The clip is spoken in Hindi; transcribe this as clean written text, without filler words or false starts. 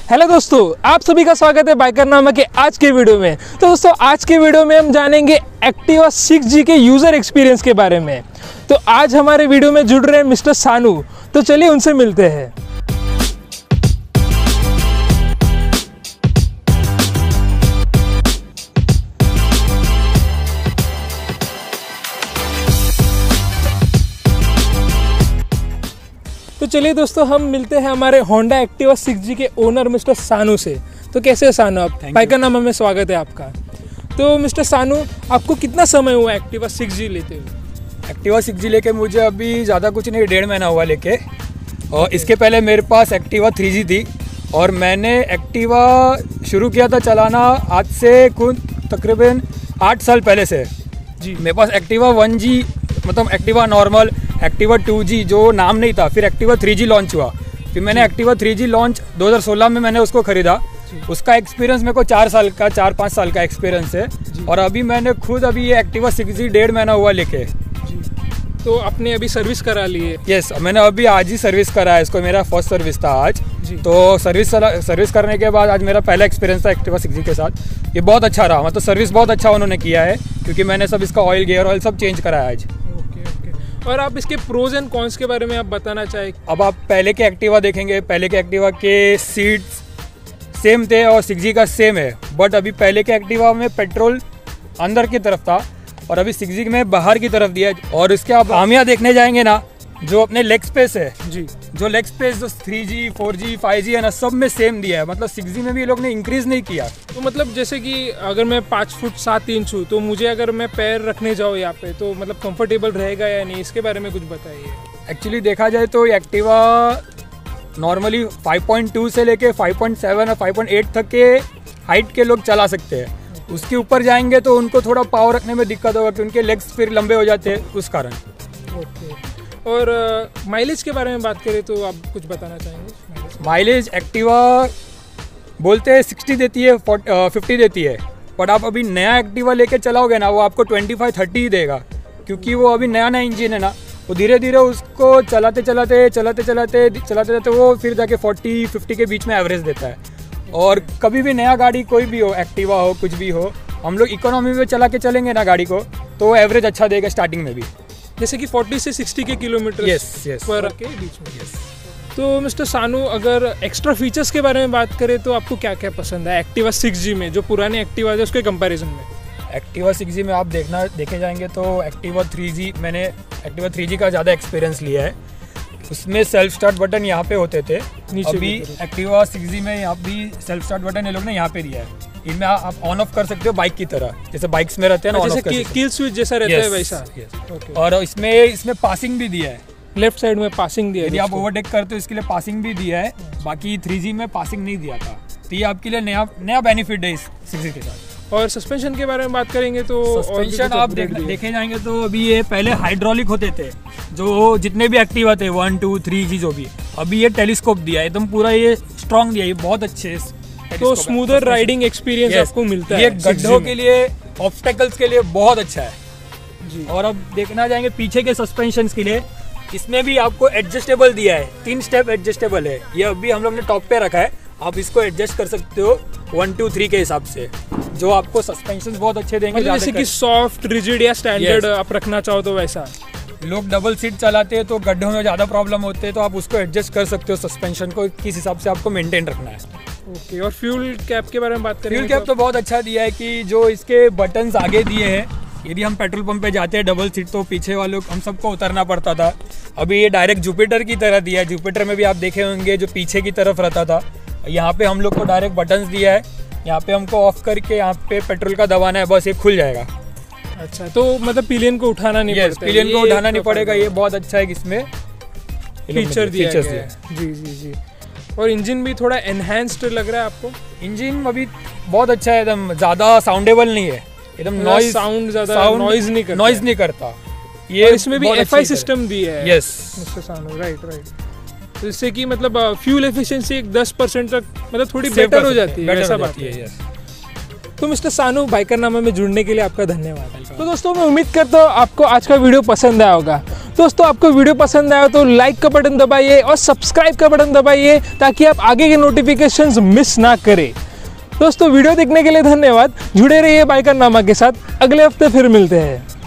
हेलो दोस्तों, आप सभी का स्वागत है बाइकरनामा के आज के वीडियो में। तो दोस्तों, आज के वीडियो में हम जानेंगे एक्टिवा 6G के यूज़र एक्सपीरियंस के बारे में। तो आज हमारे वीडियो में जुड़ रहे हैं मिस्टर सानू, तो चलिए उनसे मिलते हैं। तो चलिए दोस्तों, हम मिलते हैं हमारे होंडा एक्टिवा 6G के ओनर मिस्टर सानू से। तो कैसे है सानू आप? बाइकरनामा में स्वागत है आपका। तो मिस्टर सानू, आपको कितना समय हुआ एक्टिवा 6G लेते हुए? एक्टिवा 6G लेके मुझे अभी ज़्यादा कुछ नहीं, 1.5 महीना हुआ लेके। और इसके पहले मेरे पास एक्टिवा 3G थी और मैंने एक्टिवा शुरू किया था चलाना आज से कुछ तकरीबन 8 साल पहले से जी। मेरे पास एक्टिवा 1G मतलब एक्टिवा नॉर्मल, एक्टिवा 2G जो नाम नहीं था, फिर एक्टिवा 3G लॉन्च हुआ। फिर मैंने एक्टिवा 3G लॉन्च 2016 में मैंने उसको ख़रीदा। उसका एक्सपीरियंस मेरे को 4-5 साल का एक्सपीरियंस है। और अभी मैंने खुद ये एक्टिवा 6G 1.5 महीना हुआ लेके। तो आपने अभी सर्विस करा ली है? यस, मैंने अभी आज ही सर्विस करा है इसको। मेरा फर्स्ट सर्विस था आज। तो सर्विस करने के बाद आज मेरा पहला एक्सपीरियंस था एक्टिवा 6G के साथ। ये बहुत अच्छा रहा, मतलब सर्विस बहुत अच्छा उन्होंने किया है, क्योंकि मैंने सब इसका ऑयल, गियर ऑयल सब चेंज करा है आज। और आप इसके प्रोज एंड कॉन्स के बारे में आप बताना चाहें? अब आप पहले के एक्टिवा देखेंगे, पहले के एक्टिवा के सीट्स सेम थे और 6G का सेम है। बट अभी पहले के एक्टिवा में पेट्रोल अंदर की तरफ था और अभी 6G में बाहर की तरफ दिया है। और इसके आप खामियां देखने जाएंगे ना, जो अपने लेग स्पेस है जी, जो लेग स्पेस जो 3G 4G 5G है ना, सब में सेम दिया है। मतलब 6G में भी ये लोग ने इंक्रीज नहीं किया। तो मतलब जैसे कि अगर मैं 5 फुट 7 इंच हूँ, तो मुझे अगर मैं पैर रखने जाऊँ यहाँ पे, तो मतलब कंफर्टेबल रहेगा या नहीं, इसके बारे में कुछ बताइए। एक्चुअली देखा जाए तो एक्टिवा नॉर्मली 5.2 से लेके 5.7 और 5.8 तक के हाइट के लोग चला सकते हैं। उसके ऊपर जाएंगे तो उनको थोड़ा पावर रखने में दिक्कत होगा, कि उनके लेग्स फिर लंबे हो जाते हैं उस कारण। ओके। और माइलेज के बारे में बात करें तो आप कुछ बताना चाहेंगे? माइलेज एक्टिवा बोलते हैं 60 देती है, 50 देती है। बट आप अभी नया एक्टिवा लेके चलाओगे ना, वो आपको 25-30 ही देगा, क्योंकि वो अभी नया इंजन है ना। वो धीरे धीरे उसको चलाते वो फिर जाके 40-50 के बीच में एवरेज देता है। और कभी भी नया गाड़ी कोई भी हो, एक्टिवा हो कुछ भी हो, हम लोग इकोनॉमी में चला के चलेंगे ना गाड़ी को, तो एवरेज अच्छा देगा स्टार्टिंग में भी, जैसे कि 40 से 60 के किलोमीटर पर के बीच में। तो मिस्टर सानू, अगर एक्स्ट्रा फीचर्स के बारे में बात करें तो आपको क्या क्या पसंद है एक्टिवा 6G में, जो पुराने एक्टिवा है उसके कंपैरिजन में? एक्टिवा 6G में आप देखे जाएंगे तो एक्टिवा 3G, मैंने एक्टिवा 3G का ज़्यादा एक्सपीरियंस लिया है। उसमें सेल्फ स्टार्ट बटन यहाँ पे होते थे, अभी एक्टिवा 6G में यहाँ भी सेल्फ स्टार्ट बटन ये लोग ने यहाँ पे दिया है। इनमें आप ऑन ऑफ कर सकते हो बाइक की तरह, जैसे बाइक्स में रहते हैं ना, जैसे किल स्विच जैसा रहता है वैसा। और इसमें पासिंग भी दिया है, लेफ्ट साइड में पासिंग दिया है। यदि आप ओवरटेक करते हो इसके लिए पासिंग भी दिया है। बाकी 3G में पासिंग नहीं दिया था, तो ये आपके लिए नया बेनिफिट है इस 6G के साथ। और सस्पेंशन के बारे में बात करेंगे तो सस्पेंशन आप देखे जाएंगे तो अभी ये पहले हाइड्रोलिक होते थे, जो जितने भी एक्टिवा थे 1, 2, 3G जो भी, अभी ये टेलीस्कोप दिया है, एकदम पूरा ये स्ट्रॉन्ग दिया है, ये बहुत अच्छे। तो स्मूदर राइडिंग एक्सपीरियंस आपको मिलता है। ये गड्ढों के लिए, ऑब्स्टेकल्स के लिए बहुत अच्छा है जी। और अब देखना जाएंगे पीछे के सस्पेंशन के लिए, इसमें भी आपको एडजस्टेबल दिया है, 3 स्टेप एडजस्टेबल है। ये अभी हम लोग ने टॉप पे रखा है, आप इसको एडजस्ट कर सकते हो 1, 2, 3 के हिसाब से, जो आपको सस्पेंशन बहुत अच्छे देंगे। जैसे कि सॉफ्ट, रिजिड या स्टैंडर्ड आप रखना चाहो तो वैसा। लोग डबल सीट चलाते हैं तो गड्ढों में ज़्यादा प्रॉब्लम होते हैं, तो आप उसको एडजस्ट कर सकते हो सस्पेंशन को, किस हिसाब से आपको मेंटेन रखना है। ओके। और फ्यूल कैप के बारे में बात करें? फ्यूल कैप तो बहुत अच्छा दिया है, कि जो इसके बटन्स आगे दिए हैं, यदि हम पेट्रोल पंप पे जाते हैं डबल सीट तो पीछे वालों हम सबको उतरना पड़ता था। अभी ये डायरेक्ट जुपिटर की तरह दिया है। जुपिटर में भी आप देखे होंगे जो पीछे की तरफ रहता था, यहाँ पे हम लोग को डायरेक्ट बटन्स दिया है। यहाँ पे हमको ऑफ करके यहाँ पे पेट्रोल का दबाना है, बस ये खुल जाएगा। अच्छा, तो मतलब पिलियन को उठाना नहीं पड़ता? पिलियन को उठाना नहीं पड़ेगा, ये बहुत अच्छा है इसमें फीचर दिया है। जी। और इंजन भी थोड़ा एनहांस्ड लग रहा है आपको? इंजन अभी बहुत अच्छा है, एकदम ज़्यादा साउंडेबल नहीं है, एकदम नॉइज नॉइज नहीं करता ये। इसमें भी FI सिस्टम दिया है। Yes mister Sanu, right. तो इससे कि मतलब फ्यूल एफिशिएंसी 10% तक मतलब थोड़ी बेटर हो जाती है, ऐसा बात है। तो मिस्टर सानू, बाइकरनामा में जुड़ने के लिए आपका धन्यवाद। तो दोस्तों, मैं उम्मीद करता हूँ आपको आज का वीडियो पसंद आया होगा। दोस्तों आपको वीडियो पसंद आया तो लाइक का बटन दबाइए और सब्सक्राइब का बटन दबाइए ताकि आप आगे के नोटिफिकेशंस मिस ना करें। दोस्तों वीडियो देखने के लिए धन्यवाद। जुड़े रहिए बाइकरनामा के साथ। अगले हफ्ते फिर मिलते हैं।